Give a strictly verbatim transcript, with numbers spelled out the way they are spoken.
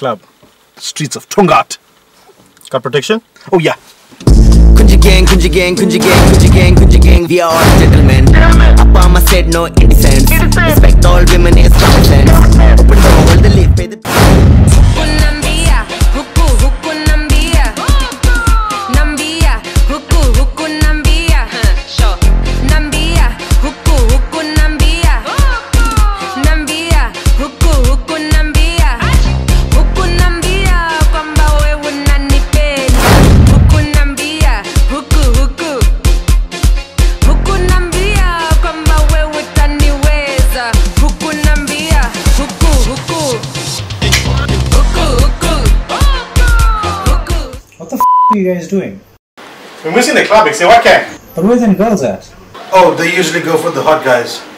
club. Streets of Tongaat. Got protection? Oh yeah. Kunji gang, Kunji gang, Kunji gang, Kunji gang, Kunji gang. We are all gentlemen. Apama said no indecence. Respect all women is common sense. Open the world, the lid, pay the. Nambia, huku, huku nambia. Nambia, huku, huku nambia. Sure. Nambia, huku, huku nambia. Nambia, huku, huku nambia. Huku nambia kwamba wewe unanipenda. Huku nambia, huku, huku. Huku nambia kwamba wewe utaniweza. Huku nambia, huku, huku. What the f are you guys doing? We're missing the club, say what can? But where are the girls at? Oh, they usually go for the hot guys.